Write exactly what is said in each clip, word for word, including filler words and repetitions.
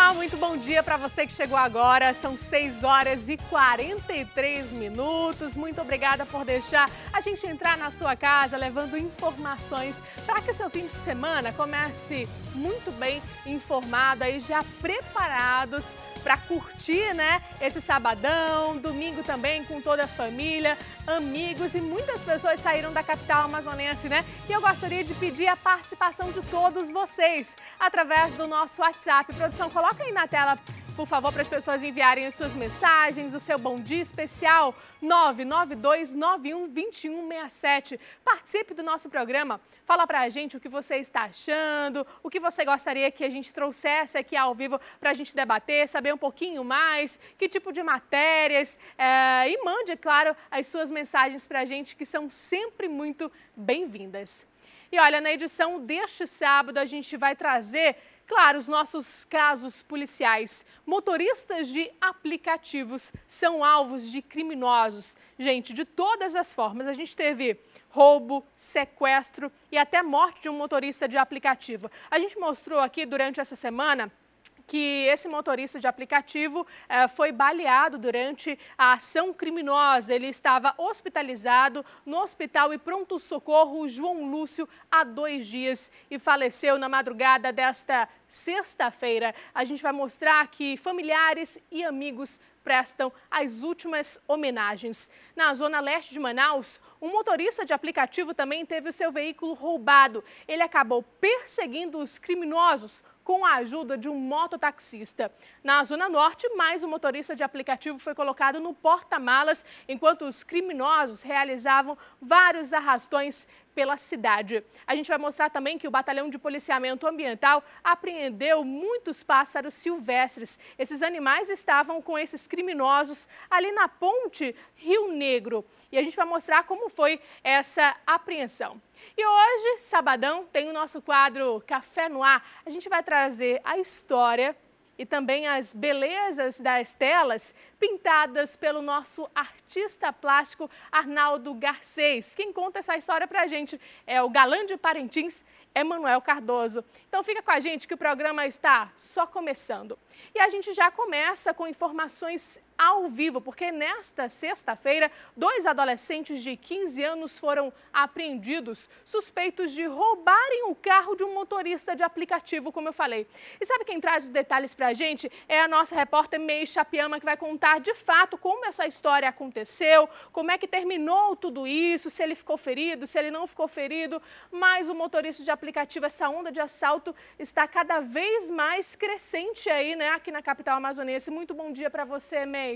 Olá, muito bom dia para você que chegou agora. São seis horas e quarenta e três minutos. Muito obrigada por deixar a gente entrar na sua casa levando informações para que o seu fim de semana comece muito bem informado e já preparados para curtir, né, esse sabadão, domingo também com toda a família, amigos, e muitas pessoas saíram da capital amazonense, né? E eu gostaria de pedir a participação de todos vocês através do nosso WhatsApp. Produção, coloca aí na tela, por favor, para as pessoas enviarem as suas mensagens, o seu bom dia especial, nove nove dois nove um dois um seis sete. Participe do nosso programa, fala pra gente o que você está achando, o que você gostaria que a gente trouxesse aqui ao vivo para a gente debater, saber um pouquinho mais, que tipo de matérias, é, e mande, claro, as suas mensagens pra gente, que são sempre muito bem-vindas. E olha, na edição deste sábado a gente vai trazer, claro, os nossos casos policiais. Motoristas de aplicativos são alvos de criminosos. Gente, de todas as formas. A gente teve roubo, sequestro e até morte de um motorista de aplicativo. A gente mostrou aqui durante essa semana que esse motorista de aplicativo eh, foi baleado durante a ação criminosa. Ele estava hospitalizado no Hospital e Pronto-Socorro João Lúcio há dois dias e faleceu na madrugada desta sexta-feira. A gente vai mostrar que familiares e amigos prestam as últimas homenagens. Na zona leste de Manaus, um motorista de aplicativo também teve o seu veículo roubado. Ele acabou perseguindo os criminosos com a ajuda de um mototaxista. Na zona norte, mais um motorista de aplicativo foi colocado no porta-malas, enquanto os criminosos realizavam vários arrastões pela cidade. A gente vai mostrar também que o Batalhão de Policiamento Ambiental apreendeu muitos pássaros silvestres. Esses animais estavam com esses criminosos ali na ponte Rio Negro. E a gente vai mostrar como foi essa apreensão. E hoje, sabadão, tem o nosso quadro Café no Ar. A gente vai trazer a história e também as belezas das telas pintadas pelo nosso artista plástico Arnaldo Garcês. Quem conta essa história pra gente é o galã de Parintins, Emanuel Cardoso. Então fica com a gente que o programa está só começando. E a gente já começa com informações ao vivo, porque nesta sexta-feira, dois adolescentes de quinze anos foram apreendidos, suspeitos de roubarem o carro de um motorista de aplicativo, como eu falei. E sabe quem traz os detalhes pra gente? É a nossa repórter May Chapiama, que vai contar de fato como essa história aconteceu, como é que terminou tudo isso, se ele ficou ferido, se ele não ficou ferido. Mas o motorista de aplicativo, essa onda de assalto está cada vez mais crescente aí, né, aqui na capital amazonense. Muito bom dia para você, May.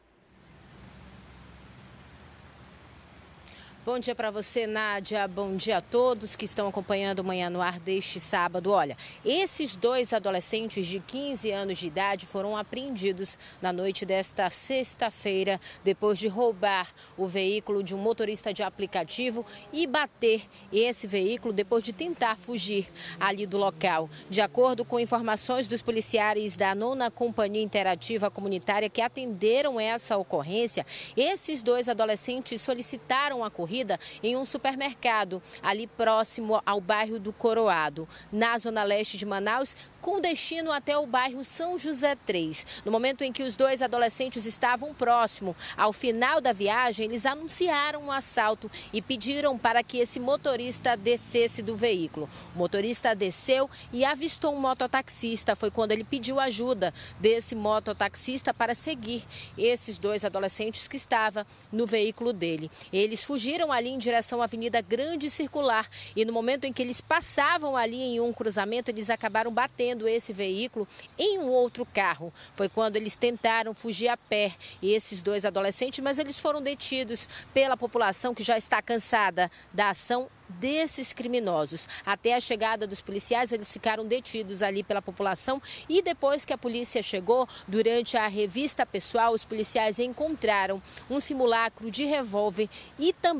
Bom dia para você, Nádia. Bom dia a todos que estão acompanhando o Manhã no Ar deste sábado. Olha, esses dois adolescentes de quinze anos de idade foram apreendidos na noite desta sexta-feira, depois de roubar o veículo de um motorista de aplicativo e bater esse veículo depois de tentar fugir ali do local. De acordo com informações dos policiais da nona Companhia Interativa Comunitária que atenderam essa ocorrência, esses dois adolescentes solicitaram a corrida em um supermercado ali próximo ao bairro do Coroado, na zona leste de Manaus, com destino até o bairro São José três. No momento em que os dois adolescentes estavam próximo ao final da viagem, eles anunciaram um assalto e pediram para que esse motorista descesse do veículo. O motorista desceu e avistou um mototaxista. Foi quando ele pediu ajuda desse mototaxista para seguir esses dois adolescentes que estavam no veículo dele. Eles fugiram ali em direção à Avenida Grande Circular e no momento em que eles passavam ali em um cruzamento, eles acabaram batendo esse veículo em um outro carro. Foi quando eles tentaram fugir a pé, e esses dois adolescentes, mas eles foram detidos pela população que já está cansada da ação desses criminosos. Até a chegada dos policiais, eles ficaram detidos ali pela população e depois que a polícia chegou, durante a revista pessoal, os policiais encontraram um simulacro de revólver e também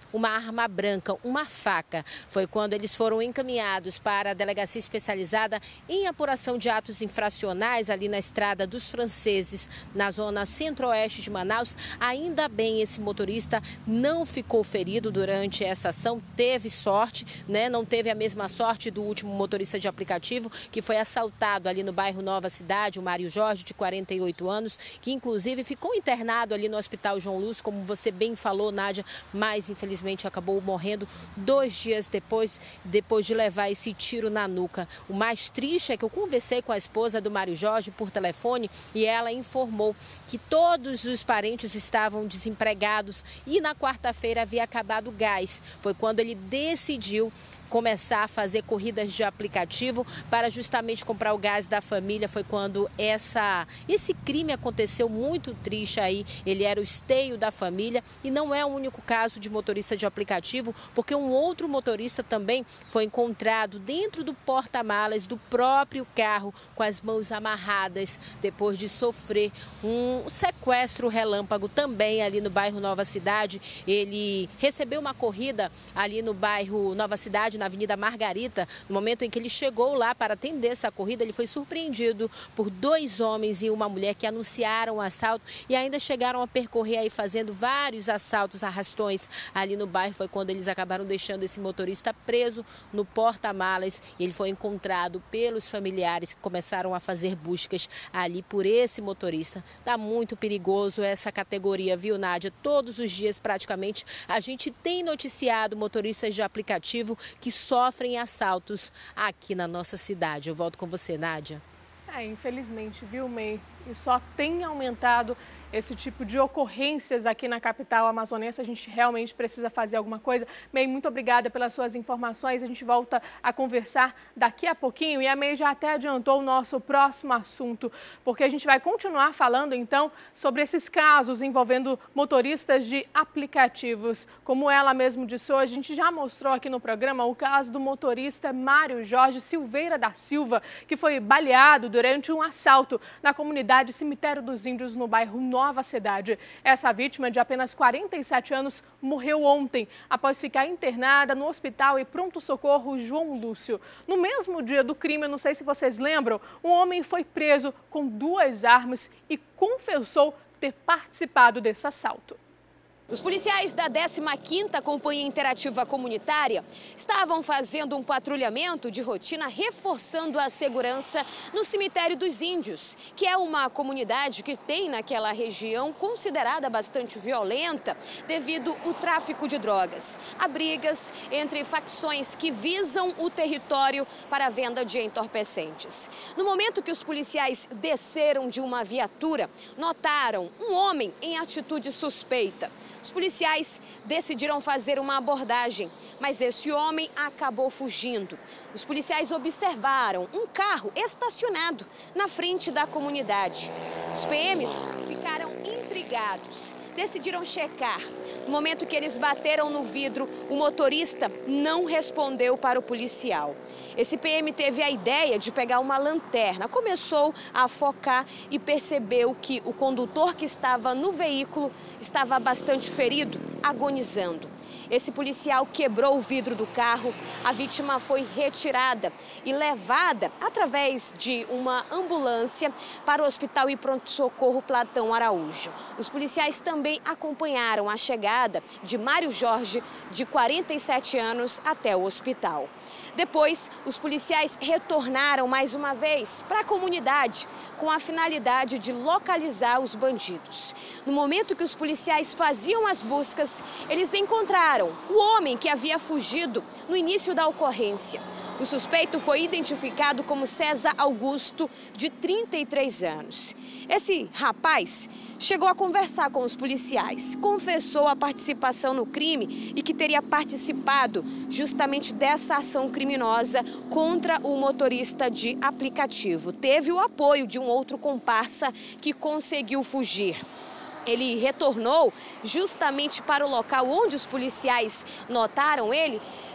uma arma branca, uma faca. Foi quando eles foram encaminhados para a delegacia especializada em apuração de atos infracionais ali na Estrada dos Franceses, na zona centro-oeste de Manaus. Ainda bem, esse motorista não ficou ferido durante essa ação, teve sorte, né? Não teve a mesma sorte do último motorista de aplicativo, que foi assaltado ali no bairro Nova Cidade, o Mário Jorge, de quarenta e oito anos, que inclusive ficou internado ali no Hospital João Lúcio, como você bem falou, Nádia, mas infelizmente acabou morrendo dois dias depois, depois de levar esse tiro na nuca. O mais triste é que eu conversei com a esposa do Mário Jorge por telefone e ela informou que todos os parentes estavam desempregados e na quarta-feira havia acabado o gás. Foi quando ele decidiu começar a fazer corridas de aplicativo para justamente comprar o gás da família. Foi quando essa, esse crime aconteceu, muito triste aí. Ele era o esteio da família e não é o único caso de motorista de aplicativo, porque um outro motorista também foi encontrado dentro do porta-malas do próprio carro com as mãos amarradas depois de sofrer um sequestro relâmpago também ali no bairro Nova Cidade. Ele recebeu uma corrida ali no bairro Nova Cidade, na Avenida Margarita. No momento em que ele chegou lá para atender essa corrida, ele foi surpreendido por dois homens e uma mulher que anunciaram o assalto e ainda chegaram a percorrer aí fazendo vários assaltos, arrastões ali no bairro. Foi quando eles acabaram deixando esse motorista preso no porta-malas e ele foi encontrado pelos familiares que começaram a fazer buscas ali por esse motorista. Tá muito perigoso essa categoria, viu, Nádia? Todos os dias praticamente a gente tem noticiado motoristas de aplicativo que sofrem assaltos aqui na nossa cidade. Eu volto com você, Nádia. É, infelizmente, viu, May? E só tem aumentado esse tipo de ocorrências aqui na capital amazonense. A gente realmente precisa fazer alguma coisa. May, muito obrigada pelas suas informações. A gente volta a conversar daqui a pouquinho. E a May já até adiantou o nosso próximo assunto, porque a gente vai continuar falando, então, sobre esses casos envolvendo motoristas de aplicativos. Como ela mesmo disse hoje, a gente já mostrou aqui no programa o caso do motorista Mário Jorge Silveira da Silva, que foi baleado durante um assalto na comunidade Cemitério dos Índios, no bairro Nova Cidade. Essa vítima, de apenas quarenta e sete anos, morreu ontem, após ficar internada no hospital e pronto-socorro João Lúcio. No mesmo dia do crime, não sei se vocês lembram, um homem foi preso com duas armas e confessou ter participado desse assalto. Os policiais da décima quinta Companhia Interativa Comunitária estavam fazendo um patrulhamento de rotina, reforçando a segurança no Cemitério dos Índios, que é uma comunidade que tem naquela região considerada bastante violenta devido ao tráfico de drogas. Há brigas entre facções que visam o território para a venda de entorpecentes. No momento que os policiais desceram de uma viatura, notaram um homem em atitude suspeita. Os policiais decidiram fazer uma abordagem, mas esse homem acabou fugindo. Os policiais observaram um carro estacionado na frente da comunidade. Os P Ms ficaram intrigados, decidiram checar. No momento que eles bateram no vidro, o motorista não respondeu para o policial. Esse P M teve a ideia de pegar uma lanterna, começou a focar e percebeu que o condutor que estava no veículo estava bastante ferido, agonizando. Esse policial quebrou o vidro do carro, a vítima foi retirada e levada através de uma ambulância para o Hospital e Pronto-Socorro Platão Araújo. Os policiais também acompanharam a chegada de Mário Jorge, de quarenta e sete anos, até o hospital. Depois, os policiais retornaram mais uma vez para a comunidade com a finalidade de localizar os bandidos. No momento que os policiais faziam as buscas, eles encontraram o homem que havia fugido no início da ocorrência. O suspeito foi identificado como César Augusto, de trinta e três anos. Esse rapaz chegou a conversar com os policiais, confessou a participação no crime e que teria participado justamente dessa ação criminosa contra o motorista de aplicativo. Teve o apoio de um outro comparsa que conseguiu fugir. Ele retornou justamente para o local onde os policiais notaram ele,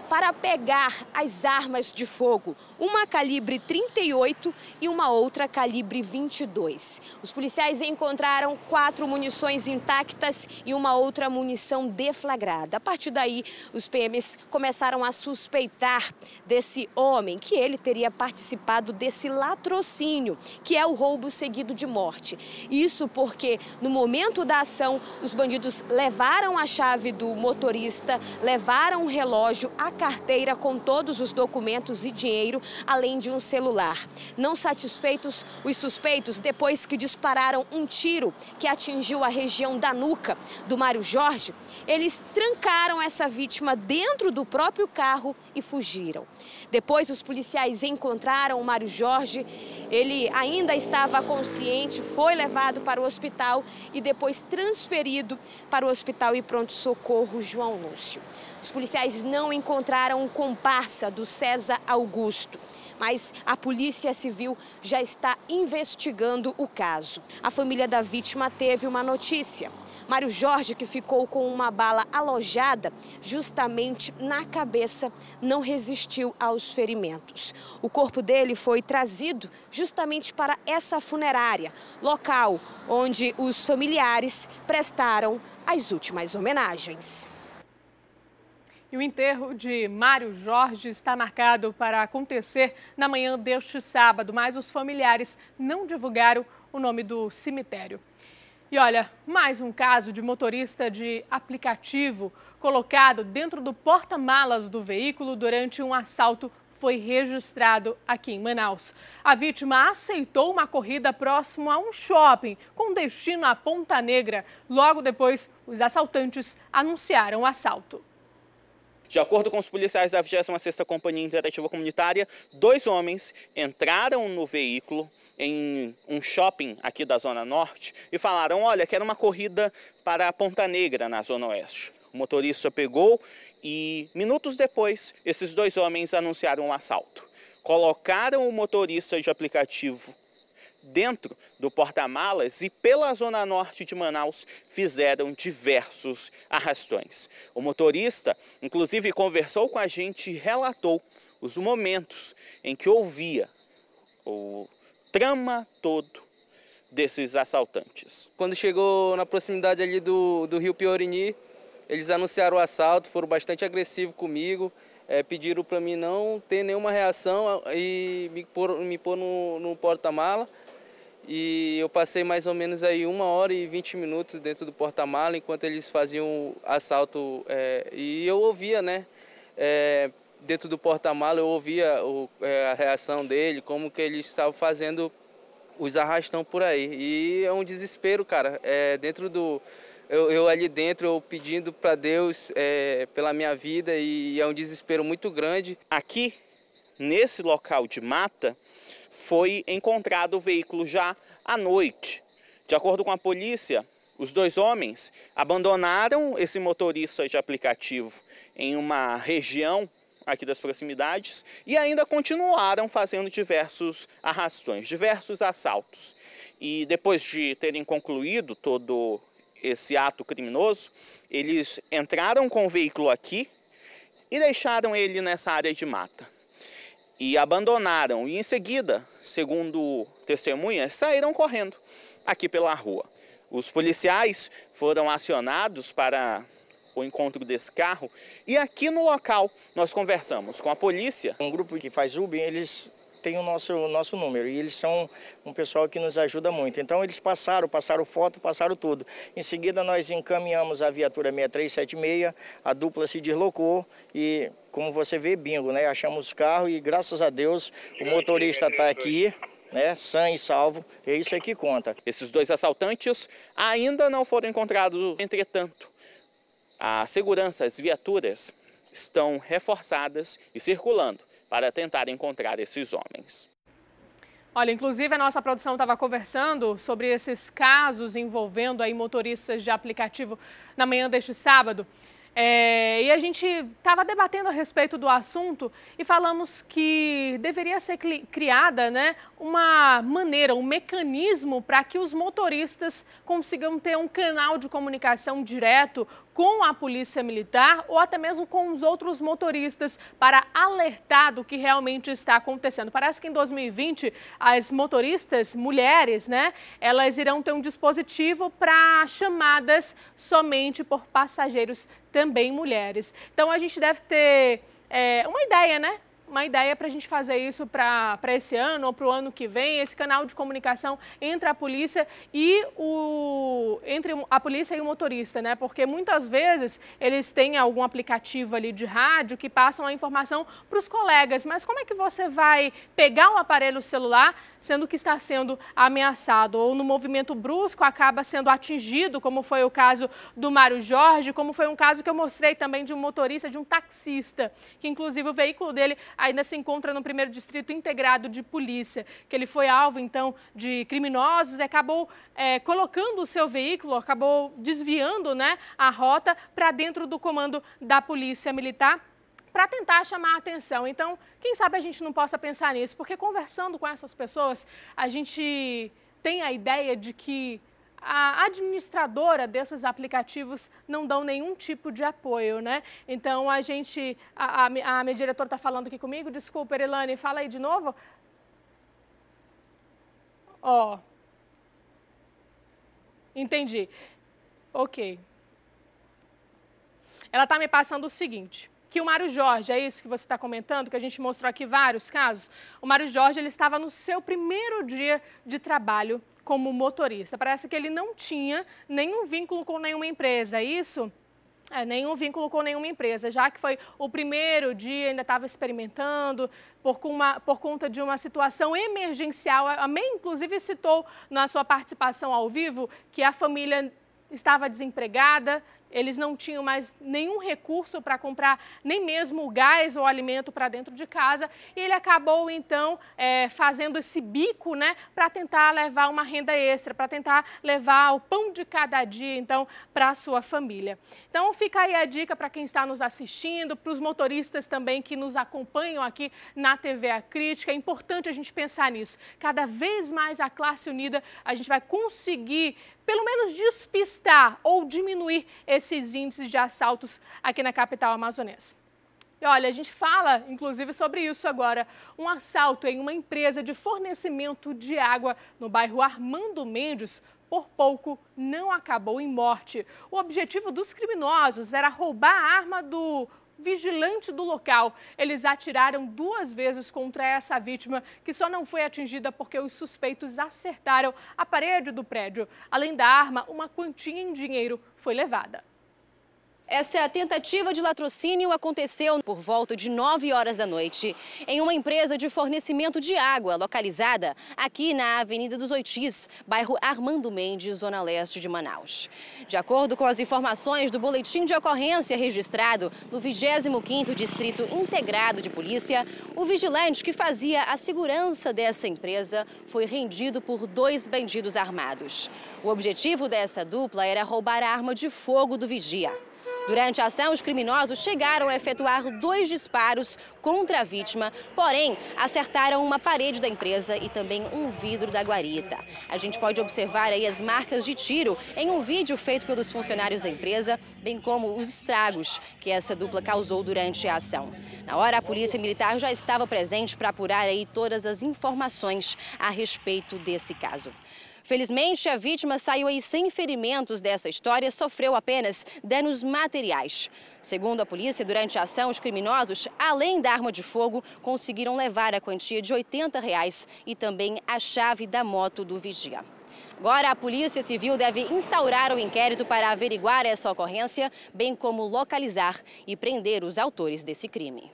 para pegar as armas de fogo, uma calibre trinta e oito e uma outra calibre vinte e dois. Os policiais encontraram quatro munições intactas e uma outra munição deflagrada. A partir daí, os P Ms começaram a suspeitar desse homem, que ele teria participado desse latrocínio, que é o roubo seguido de morte. Isso porque, no momento da ação, os bandidos levaram a chave do motorista, levaram o relógio, a carteira com todos os documentos e dinheiro, além de um celular. Não satisfeitos, os suspeitos, depois que dispararam um tiro que atingiu a região da nuca do Mário Jorge, eles trancaram essa vítima dentro do próprio carro e fugiram. Depois, os policiais encontraram o Mário Jorge, ele ainda estava consciente, foi levado para o hospital e depois transferido para o Hospital e Pronto-Socorro João Lúcio. Os policiais não encontraram o comparsa do César Augusto, mas a Polícia Civil já está investigando o caso. A família da vítima teve uma notícia. Mário Jorge, que ficou com uma bala alojada justamente na cabeça, não resistiu aos ferimentos. O corpo dele foi trazido justamente para essa funerária, local onde os familiares prestaram as últimas homenagens. E o enterro de Mário Jorge está marcado para acontecer na manhã deste sábado, mas os familiares não divulgaram o nome do cemitério. E olha, mais um caso de motorista de aplicativo colocado dentro do porta-malas do veículo durante um assalto foi registrado aqui em Manaus. A vítima aceitou uma corrida próximo a um shopping com destino à Ponta Negra. Logo depois, os assaltantes anunciaram o assalto. De acordo com os policiais da vigésima sexta Companhia Interativa Comunitária, dois homens entraram no veículo em um shopping aqui da Zona Norte e falaram, olha, que era uma corrida para a Ponta Negra, na Zona Oeste. O motorista pegou e, minutos depois, esses dois homens anunciaram o assalto. Colocaram o motorista de aplicativo dentro do porta-malas e pela Zona Norte de Manaus fizeram diversos arrastões. O motorista, inclusive, conversou com a gente e relatou os momentos em que ouvia o trama todo desses assaltantes. Quando chegou na proximidade ali do, do Rio Piorini, eles anunciaram o assalto, foram bastante agressivos comigo, é, pediram para mim não ter nenhuma reação e me pôr, me pôr no, no porta-mala. E eu passei mais ou menos aí uma hora e vinte minutos dentro do porta-mala enquanto eles faziam o assalto. É, e eu ouvia, né, é, dentro do porta-mala, eu ouvia o, é, a reação dele, como que eles estavam fazendo os arrastão por aí. E é um desespero, cara, é, dentro do... Eu, eu ali dentro, eu pedindo para Deus é, pela minha vida e é um desespero muito grande. Aqui, nesse local de mata, foi encontrado o veículo já à noite. De acordo com a polícia, os dois homens abandonaram esse motorista de aplicativo em uma região aqui das proximidades e ainda continuaram fazendo diversos arrastões, diversos assaltos. E depois de terem concluído todo esse ato criminoso, eles entraram com o veículo aqui e deixaram ele nessa área de mata. E abandonaram, e em seguida, segundo testemunhas, saíram correndo aqui pela rua. Os policiais foram acionados para o encontro desse carro e aqui no local nós conversamos com a polícia. Um grupo que faz Uber, eles têm o nosso, o nosso número e eles são um pessoal que nos ajuda muito. Então eles passaram, passaram foto, passaram tudo. Em seguida nós encaminhamos a viatura seis três sete seis, a dupla se deslocou e, como você vê, bingo, né? Achamos o carro e graças a Deus o motorista está aqui, né, sã e salvo, é isso aí que conta. Esses dois assaltantes ainda não foram encontrados, entretanto, a segurança, as viaturas estão reforçadas e circulando para tentar encontrar esses homens. Olha, inclusive a nossa produção estava conversando sobre esses casos envolvendo aí motoristas de aplicativo na manhã deste sábado. É, e a gente estava debatendo a respeito do assunto e falamos que deveria ser criada, né, uma maneira, um mecanismo para que os motoristas consigam ter um canal de comunicação direto com a Polícia Militar ou até mesmo com os outros motoristas para alertar do que realmente está acontecendo. Parece que em dois mil e vinte as motoristas mulheres, né, elas irão ter um dispositivo para chamadas somente por passageiros também mulheres. Então a gente deve ter é, uma ideia, né? Uma ideia para a gente fazer isso para esse ano ou para o ano que vem, esse canal de comunicação entre a polícia e o entre a polícia e o motorista, né? Porque muitas vezes eles têm algum aplicativo ali de rádio que passam a informação para os colegas. Mas como é que você vai pegar um aparelho celular sendo que está sendo ameaçado ou no movimento brusco acaba sendo atingido, como foi o caso do Mário Jorge, como foi um caso que eu mostrei também de um motorista, de um taxista, que inclusive o veículo dele ainda se encontra no primeiro distrito integrado de polícia, que ele foi alvo, então, de criminosos e acabou é, colocando o seu veículo, acabou desviando, né, a rota para dentro do comando da Polícia Militar, para tentar chamar a atenção. Então, quem sabe a gente não possa pensar nisso, porque conversando com essas pessoas, a gente tem a ideia de que a administradora desses aplicativos não dão nenhum tipo de apoio, né? Então, a gente, a, a, a minha diretora está falando aqui comigo, desculpa, Erilane, fala aí de novo. Ó, entendi. Ok. Ela está me passando o seguinte, que o Mário Jorge, é isso que você está comentando, que a gente mostrou aqui vários casos, o Mário Jorge ele estava no seu primeiro dia de trabalho como motorista. Parece que ele não tinha nenhum vínculo com nenhuma empresa, é isso? É, nenhum vínculo com nenhuma empresa, já que foi o primeiro dia, ainda estava experimentando, por, uma, por conta de uma situação emergencial. A May, inclusive, citou na sua participação ao vivo que a família estava desempregada, eles não tinham mais nenhum recurso para comprar nem mesmo o gás ou alimento para dentro de casa. E ele acabou, então, é, fazendo esse bico, né, para tentar levar uma renda extra, para tentar levar o pão de cada dia, então, para a sua família. Então, fica aí a dica para quem está nos assistindo, para os motoristas também que nos acompanham aqui na T V A Crítica. É importante a gente pensar nisso. Cada vez mais a classe unida, a gente vai conseguir pelo menos despistar ou diminuir esses índices de assaltos aqui na capital amazonense. E olha, a gente fala, inclusive, sobre isso agora. Um assalto em uma empresa de fornecimento de água no bairro Armando Mendes, por pouco, não acabou em morte. O objetivo dos criminosos era roubar a arma do vigilante do local. Eles atiraram duas vezes contra essa vítima, que só não foi atingida porque os suspeitos acertaram a parede do prédio. Além da arma, uma quantia em dinheiro foi levada. Essa tentativa de latrocínio aconteceu por volta de nove horas da noite em uma empresa de fornecimento de água localizada aqui na Avenida dos Oitis, bairro Armando Mendes, zona leste de Manaus. De acordo com as informações do boletim de ocorrência registrado no vigésimo quinto Distrito Integrado de Polícia, o vigilante que fazia a segurança dessa empresa foi rendido por dois bandidos armados. O objetivo dessa dupla era roubar a arma de fogo do vigia. Durante a ação, os criminosos chegaram a efetuar dois disparos contra a vítima, porém, acertaram uma parede da empresa e também um vidro da guarita. A gente pode observar aí as marcas de tiro em um vídeo feito pelos funcionários da empresa, bem como os estragos que essa dupla causou durante a ação. Na hora, a Polícia Militar já estava presente para apurar aí todas as informações a respeito desse caso. Felizmente, a vítima saiu aí sem ferimentos dessa história, sofreu apenas danos materiais. Segundo a polícia, durante a ação, os criminosos, além da arma de fogo, conseguiram levar a quantia de oitenta reais e também a chave da moto do vigia. Agora, a Polícia Civil deve instaurar o inquérito para averiguar essa ocorrência, bem como localizar e prender os autores desse crime.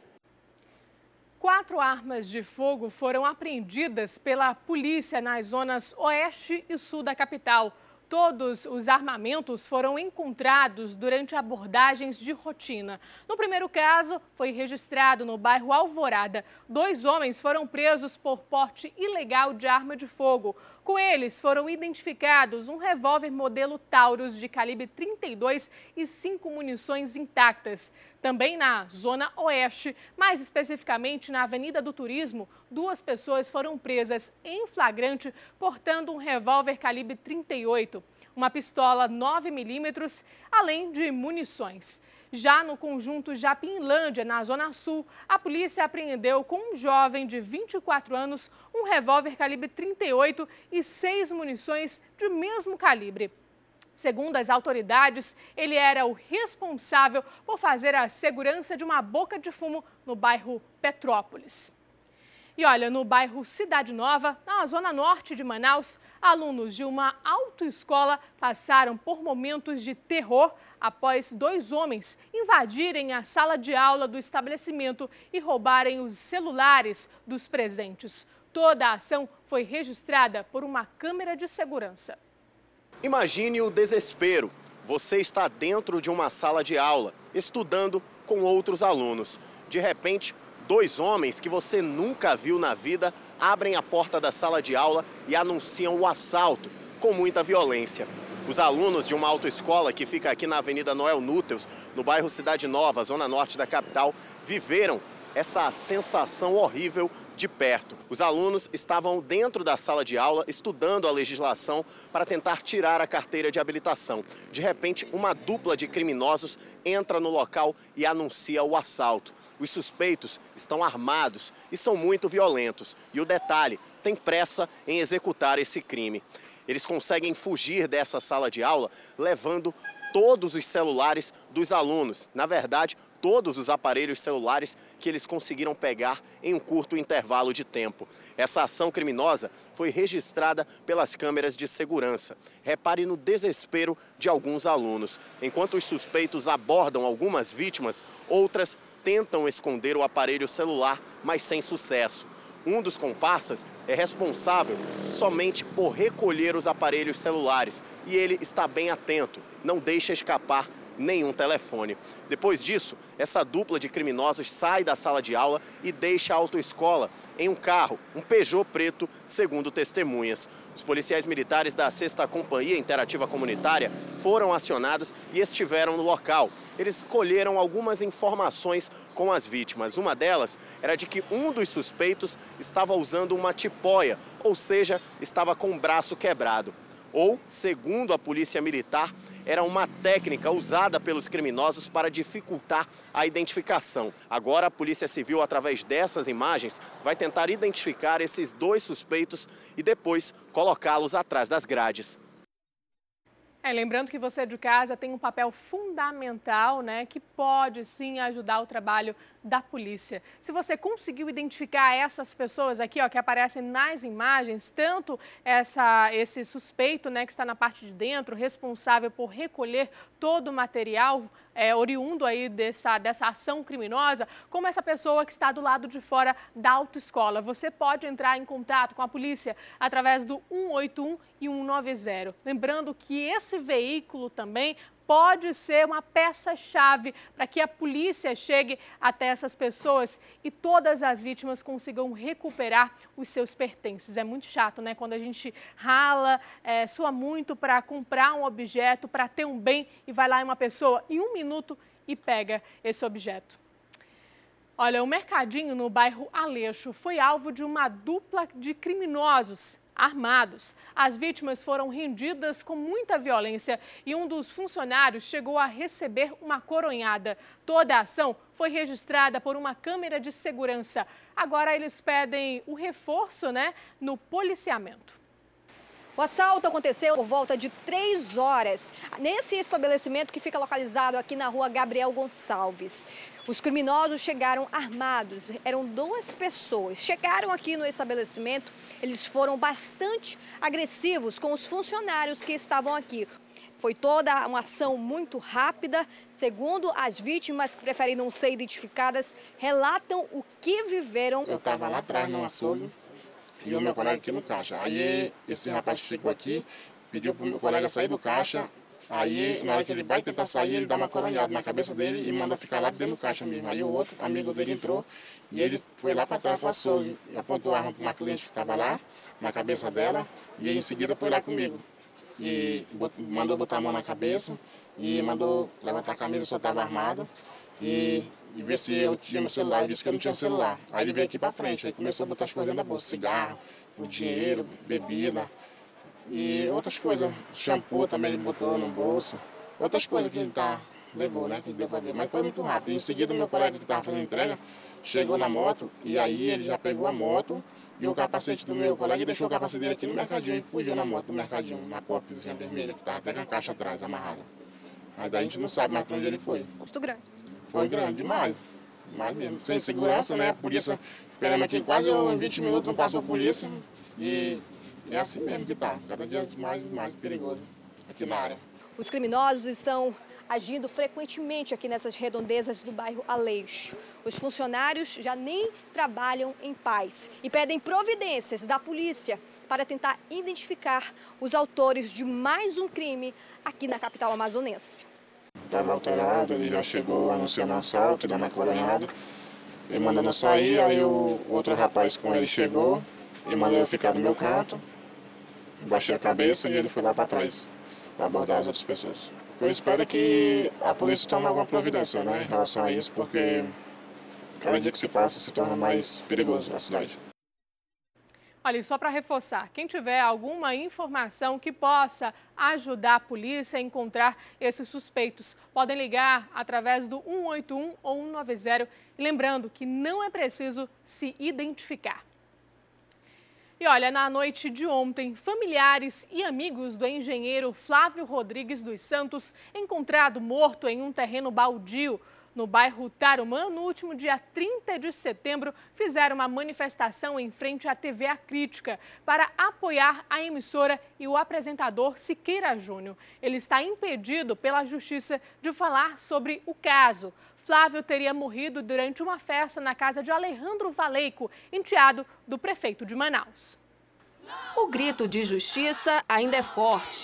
Quatro armas de fogo foram apreendidas pela polícia nas zonas oeste e sul da capital. Todos os armamentos foram encontrados durante abordagens de rotina. No primeiro caso, foi registrado no bairro Alvorada. Dois homens foram presos por porte ilegal de arma de fogo. Com eles foram identificados um revólver modelo Taurus de calibre trinta e dois e cinco munições intactas. Também na Zona Oeste, mais especificamente na Avenida do Turismo, duas pessoas foram presas em flagrante portando um revólver calibre trinta e oito. uma pistola nove milímetros, além de munições. Já no conjunto Japinlândia, na Zona Sul, a polícia apreendeu com um jovem de vinte e quatro anos um revólver calibre trinta e oito e seis munições de mesmo calibre. Segundo as autoridades, ele era o responsável por fazer a segurança de uma boca de fumo no bairro Petrópolis. E olha, no bairro Cidade Nova, na zona norte de Manaus, alunos de uma autoescola passaram por momentos de terror após dois homens invadirem a sala de aula do estabelecimento e roubarem os celulares dos presentes. Toda a ação foi registrada por uma câmera de segurança. Imagine o desespero. Você está dentro de uma sala de aula, estudando com outros alunos. De repente, dois homens que você nunca viu na vida abrem a porta da sala de aula e anunciam o assalto com muita violência. Os alunos de uma autoescola que fica aqui na Avenida Noel Núteus, no bairro Cidade Nova, zona norte da capital, viveram essa sensação horrível de perto. Os alunos estavam dentro da sala de aula estudando a legislação para tentar tirar a carteira de habilitação. De repente, uma dupla de criminosos entra no local e anuncia o assalto. Os suspeitos estão armados e são muito violentos. E o detalhe, tem pressa em executar esse crime. Eles conseguem fugir dessa sala de aula levando todos os celulares dos alunos. Na verdade, todos os aparelhos celulares que eles conseguiram pegar em um curto intervalo de tempo. Essa ação criminosa foi registrada pelas câmeras de segurança. Repare no desespero de alguns alunos. Enquanto os suspeitos abordam algumas vítimas, outras tentam esconder o aparelho celular, mas sem sucesso. Um dos comparsas é responsável somente por recolher os aparelhos celulares e ele está bem atento, não deixa escapar nenhum telefone. Depois disso, essa dupla de criminosos sai da sala de aula e deixa a autoescola em um carro, um Peugeot preto, segundo testemunhas. Os policiais militares da sexta Companhia Interativa Comunitária foram acionados e estiveram no local. Eles colheram algumas informações com as vítimas. Uma delas era de que um dos suspeitos estava usando uma tipóia, ou seja, estava com o braço quebrado. Ou, segundo a polícia militar, era uma técnica usada pelos criminosos para dificultar a identificação. Agora a Polícia Civil, através dessas imagens, vai tentar identificar esses dois suspeitos e depois colocá-los atrás das grades. É, lembrando que você de casa tem um papel fundamental, né, que pode sim ajudar o trabalho da polícia. Se você conseguiu identificar essas pessoas aqui, ó, que aparecem nas imagens, tanto essa, esse suspeito, né, que está na parte de dentro, responsável por recolher todo o material é, oriundo aí dessa, dessa ação criminosa, como essa pessoa que está do lado de fora da autoescola. Você pode entrar em contato com a polícia através do um oito um e um nove zero. Lembrando que esse veículo também pode ser uma peça-chave para que a polícia chegue até essas pessoas e todas as vítimas consigam recuperar os seus pertences. É muito chato, né? Quando a gente rala, é, sua muito para comprar um objeto, para ter um bem e vai lá uma pessoa em um minuto e pega esse objeto. Olha, o mercadinho no bairro Aleixo foi alvo de uma dupla de criminosos armados. As vítimas foram rendidas com muita violência e um dos funcionários chegou a receber uma coronhada. Toda a ação foi registrada por uma câmera de segurança. Agora eles pedem o reforço, né, no policiamento. O assalto aconteceu por volta de três horas, nesse estabelecimento que fica localizado aqui na rua Gabriel Gonçalves. Os criminosos chegaram armados, eram duas pessoas. Chegaram aqui no estabelecimento, eles foram bastante agressivos com os funcionários que estavam aqui. Foi toda uma ação muito rápida. Segundo as vítimas, que preferem não ser identificadas, relatam o que viveram. Eu estava lá atrás no açougue e o meu colega aqui no caixa. Aí esse rapaz que chegou aqui pediu para o meu colega sair do caixa. Aí, na hora que ele vai tentar sair, ele dá uma coronhada na cabeça dele e manda ficar lá dentro do caixa mesmo. Aí o outro amigo dele entrou e ele foi lá para trás do açougue e apontou a arma para uma cliente que estava lá, na cabeça dela, e em seguida foi lá comigo. E mandou botar a mão na cabeça e mandou levantar a camisa, só estava armado, e, e ver se eu tinha meu celular. Eu disse que eu não tinha celular. Aí ele veio aqui para frente, aí começou a botar as coisas dentro da bolsa, cigarro, o dinheiro, bebida. E outras coisas, shampoo também ele botou no bolso. Outras coisas que ele tá, levou, né, que deu pra ver. Mas foi muito rápido. Em seguida, o meu colega que estava fazendo entrega chegou na moto e aí ele já pegou a moto e o capacete do meu colega e deixou o capacete dele aqui no mercadinho e fugiu na moto do mercadinho, na popzinha vermelha, que estava até com a caixa atrás, amarrada. Aí daí a gente não sabe mais para onde ele foi. Custo grande. Foi grande demais. Demais mesmo. Sem segurança, né? A polícia, esperamos aqui quase vinte minutos, não passou a polícia. E é assim mesmo que tá. Cada dia mais e mais perigoso aqui na área. Os criminosos estão agindo frequentemente aqui nessas redondezas do bairro Aleixo. Os funcionários já nem trabalham em paz e pedem providências da polícia para tentar identificar os autores de mais um crime aqui na capital amazonense. Estava alterado, ele já chegou anunciando assalto, dando a coronhada, e mandando eu sair, aí o outro rapaz com ele chegou e mandou eu ficar no meu canto, baixei a cabeça e ele foi lá para trás, para abordar as outras pessoas. Eu espero que a polícia tome alguma providência, né, em relação a isso, porque cada dia que se passa se torna mais perigoso a cidade. Olha, e só para reforçar, quem tiver alguma informação que possa ajudar a polícia a encontrar esses suspeitos, podem ligar através do um oito um ou um nove zero. Lembrando que não é preciso se identificar. E olha, na noite de ontem, familiares e amigos do engenheiro Flávio Rodrigues dos Santos, encontrado morto em um terreno baldio no bairro Tarumã, no último dia trinta de setembro, fizeram uma manifestação em frente à T V A Crítica para apoiar a emissora e o apresentador Siqueira Júnior. Ele está impedido pela Justiça de falar sobre o caso. Flávio teria morrido durante uma festa na casa de Alejandro Valeico, enteado do prefeito de Manaus. O grito de justiça ainda é forte.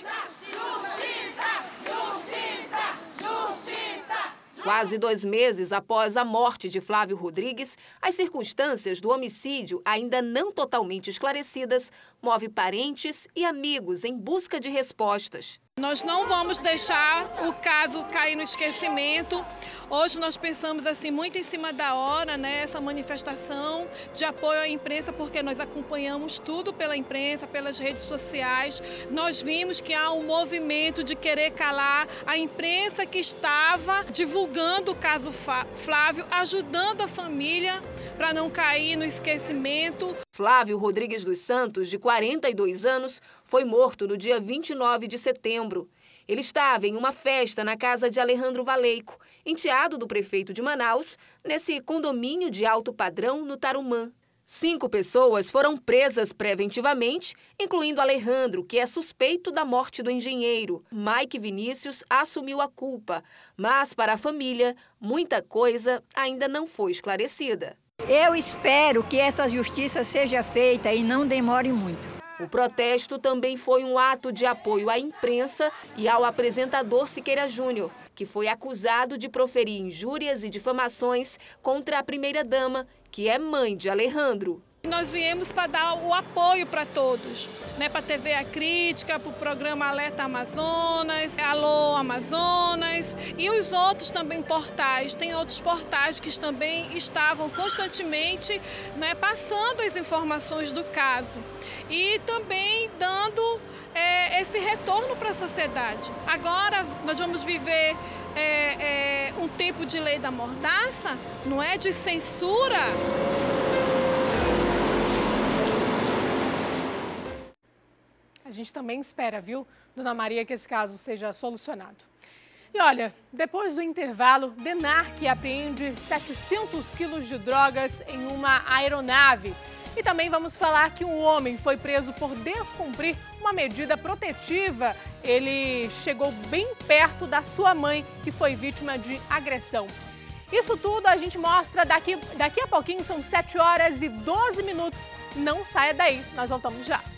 Quase dois meses após a morte de Flávio Rodrigues, as circunstâncias do homicídio, ainda não totalmente esclarecidas, move parentes e amigos em busca de respostas. Nós não vamos deixar o caso cair no esquecimento. Hoje nós pensamos assim muito em cima da hora, né, essa manifestação de apoio à imprensa, porque nós acompanhamos tudo pela imprensa, pelas redes sociais. Nós vimos que há um movimento de querer calar a imprensa que estava divulgando o caso Flávio, ajudando a família para não cair no esquecimento. Flávio Rodrigues dos Santos, de quarenta e dois anos, foi morto no dia vinte e nove de setembro. Ele estava em uma festa na casa de Alejandro Valeico, enteado do prefeito de Manaus, nesse condomínio de alto padrão no Tarumã. Cinco pessoas foram presas preventivamente, incluindo Alejandro, que é suspeito da morte do engenheiro. Mike Vinícius assumiu a culpa, mas para a família, muita coisa ainda não foi esclarecida. Eu espero que esta justiça seja feita e não demore muito. O protesto também foi um ato de apoio à imprensa e ao apresentador Siqueira Júnior, que foi acusado de proferir injúrias e difamações contra a primeira-dama, que é mãe de Alejandro. Nós viemos para dar o apoio para todos, né? Para a T V A Crítica, para o programa Alerta Amazonas, Alô Amazonas e os outros também portais. Tem outros portais que também estavam constantemente, né, passando as informações do caso e também dando é, esse retorno para a sociedade. Agora nós vamos viver é, é, um tempo de lei da mordaça, não é, de censura. A gente também espera, viu, Dona Maria, que esse caso seja solucionado. E olha, depois do intervalo, DENARC apreende setecentos quilos de drogas em uma aeronave. E também vamos falar que um homem foi preso por descumprir uma medida protetiva. Ele chegou bem perto da sua mãe, que foi vítima de agressão. Isso tudo a gente mostra daqui, daqui a pouquinho, são sete horas e doze minutos. Não saia daí, nós voltamos já.